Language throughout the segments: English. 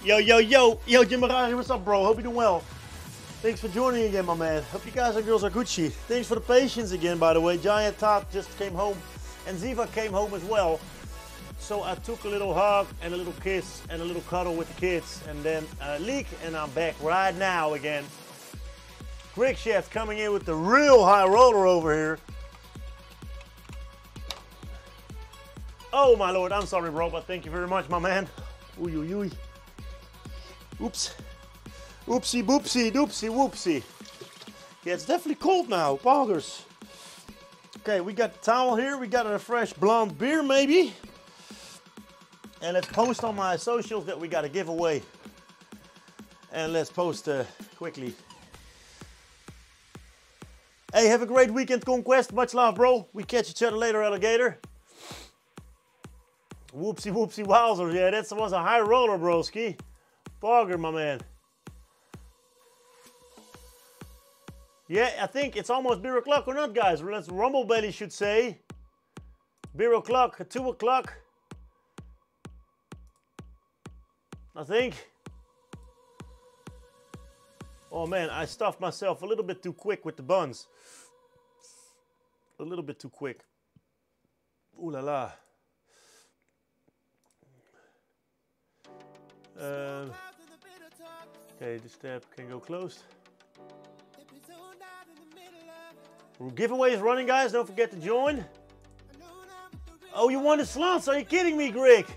Yo, Jim Marari, what's up, bro? Hope you're doing well. Thanks for joining again, my man. Hope you guys and girls are Gucci. Thanks for the patience again, by the way. Giant Todd just came home, and Ziva came home as well. So I took a little hug and a little kiss and a little cuddle with the kids, and then a leak, and I'm back right now again. Greg Chef's coming in with the real high roller over here. Oh, my lord, I'm sorry, bro, but thank you very much, my man. Ooh. Oops. Oopsie, boopsie, doopsie, whoopsie. Yeah, it's definitely cold now, boggers. Okay, we got the towel here. We got a fresh blonde beer, maybe. And let's post on my socials that we got a giveaway. And let's post quickly. Hey, have a great weekend, Conquest. Much love, bro. We catch each other later, alligator. Whoopsie, whoopsie, wowzers. Yeah, that was a high roller, broski. Bogger, my man. Yeah, I think it's almost beer o'clock or not, guys. Let's Rumble Belly should say. Beer o'clock, 2 o'clock. I think. Oh man, I stuffed myself a little bit too quick with the buns. A little bit too quick. Ooh la la. Okay, this tab can go closed. Giveaway is running, guys. Don't forget to join. Oh, you won the slots? Are you kidding me, Greg?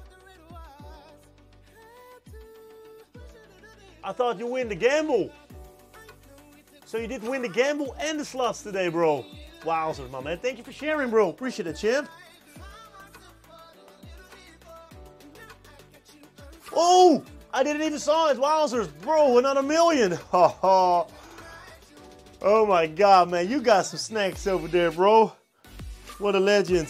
I thought you win the gamble. So you did win the gamble and the slots today, bro. Wowzers, my man. Thank you for sharing, bro. Appreciate it, champ. Oh, I didn't even saw it. Wowzers, bro. Another million. Ha ha. Oh my God, man. You got some snacks over there, bro. What a legend.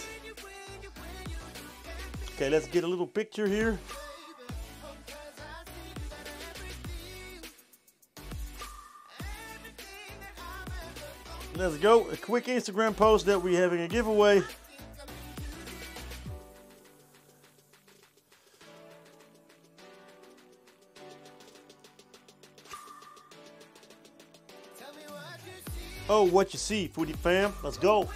Okay, let's get a little picture here. Let's go. A quick Instagram post that we're having a giveaway. Oh, what you see, foodie fam. Let's go.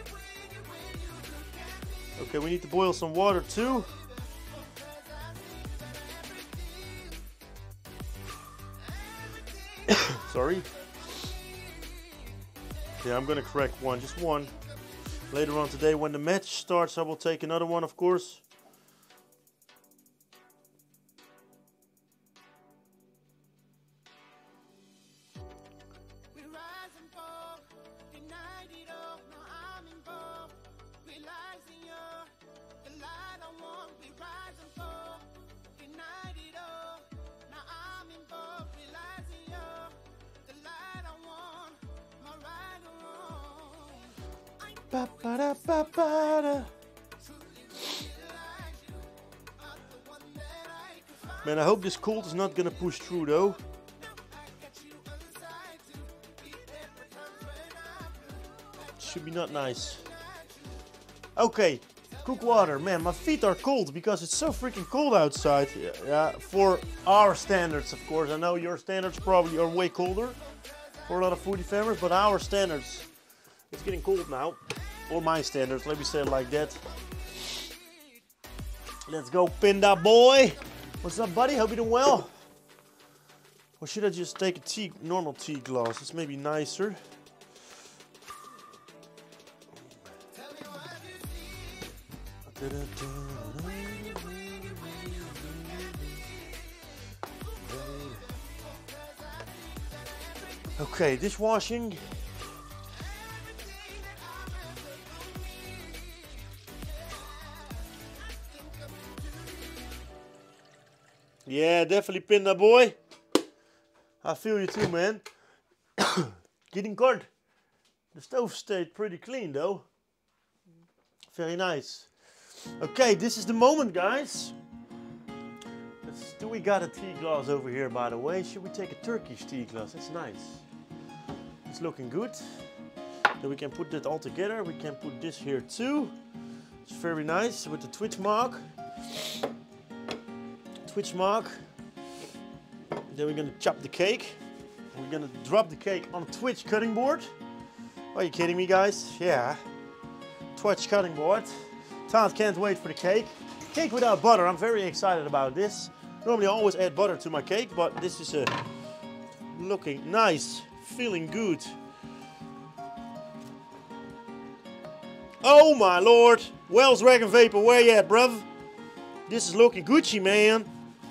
Okay, we need to boil some water too. Sorry. Yeah, I'm gonna crack one, just one. Later on today, when the match starts, I will take another one, of course. Man, I hope this cold is not gonna push through though. Should be not nice. Okay, cook water. Man, my feet are cold because it's so freaking cold outside. Yeah, for our standards, of course. I know your standards probably are way colder for a lot of foodie famers, but our standards, it's getting cold now. Or my standards, let me say it like that. Let's go, Pinda boy. What's up, buddy? Hope you're doing well. Or should I just take a normal tea glass? It's maybe nicer. Okay, dishwashing. Yeah, definitely Pinda boy. I feel you too, man. Getting cold. The stove stayed pretty clean though. Very nice. Okay, this is the moment, guys. Do we got a tea glass over here, by the way? Should we take a Turkish tea glass? That's nice. It's looking good. Then we can put that all together. We can put this here too. It's very nice with the Twitch mark. Twitch mark. Then we're gonna chop the cake. We're gonna drop the cake on a Twitch cutting board. Are you kidding me, guys? Yeah. Twitch cutting board. Todd can't wait for the cake. Cake without butter. I'm very excited about this. Normally I always add butter to my cake, but this is looking nice, feeling good. Oh my lord! Wells Dragon Vapor, where you at, bruv? This is looking Gucci, man.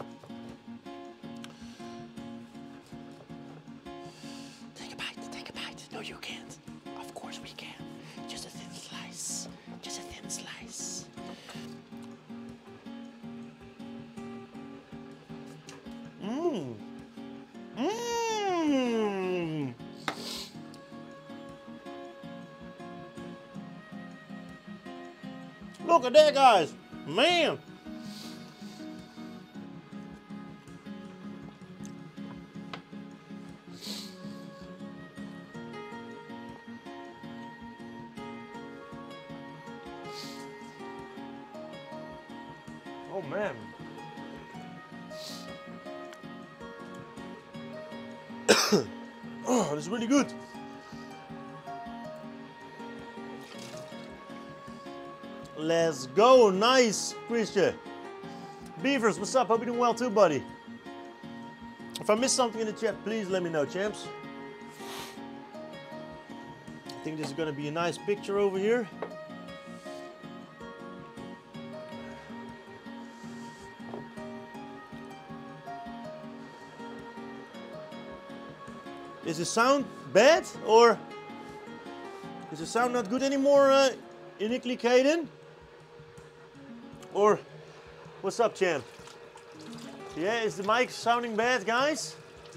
Take a bite, take a bite. No, you can't. Of course we can. Just a thin slice. Just a thin slice. Mmm. Mmm. Look at that, guys. Man. Oh, man. Oh, this is really good. Let's go. Nice, Christian. Beavers, what's up? Hope you're doing well too, buddy. If I missed something in the chat, please let me know, champs. I think this is going to be a nice picture over here. Is the sound bad, or is the sound not good anymore, Uniquely Caden? Or what's up, champ? Yeah, is the mic sounding bad, guys?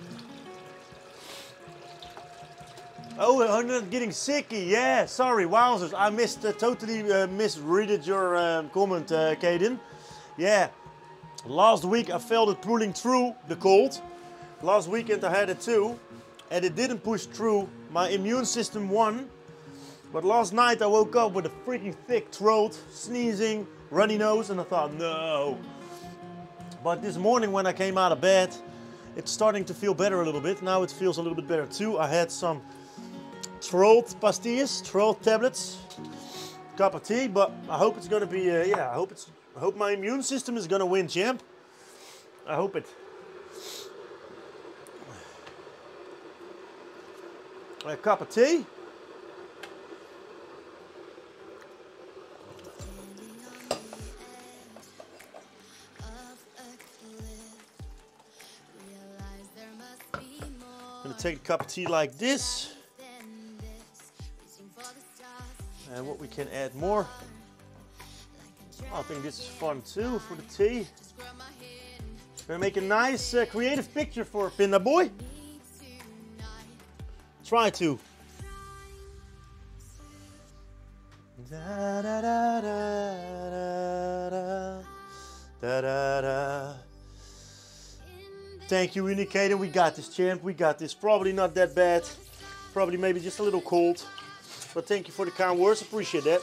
Oh, I'm not getting sicky. Yeah, sorry, wowzers. I missed, totally misread your comment, Caden. Yeah, last week I felt it pulling through the cold. Last weekend I had it too, and it didn't push through. My immune system won. But last night I woke up with a freaking thick throat, sneezing, runny nose, and I thought, no. But this morning when I came out of bed, it's starting to feel better a little bit. Now it feels a little bit better too. I had some throat pastilles, throat tablets, cup of tea, but I hope it's gonna be, yeah, I hope my immune system is gonna win, champ. I hope it. A cup of tea. I'm gonna take a cup of tea like this. And what we can add more. I think this is fun too for the tea. Gonna make a nice creative picture for Pinda Boy. Try to. Da, da, da, da, da, da, da, da. Thank you, Indicator. We got this, champ. We got this. Probably not that bad. Probably maybe just a little cold. But thank you for the kind words. Appreciate that.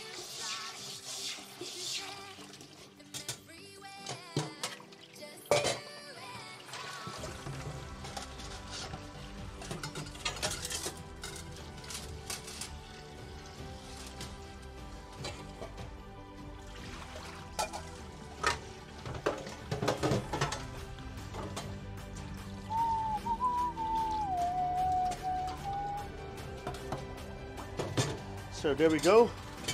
So there we go.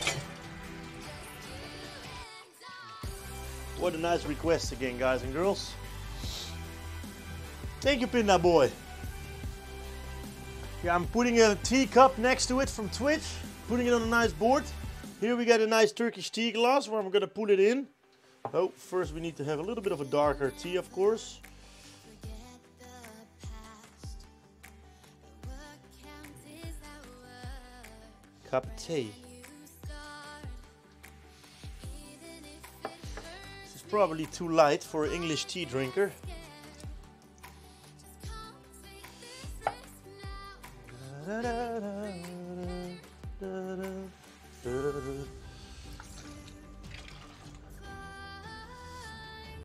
What a nice request again, guys and girls. Thank you, Pinda Boy. Yeah, I'm putting a teacup next to it from Twitch, putting it on a nice board. Here we got a nice Turkish tea glass where I'm gonna put it in. Oh, first we need to have a little bit of a darker tea, of course. Cup of tea. This is probably too light for an English tea drinker.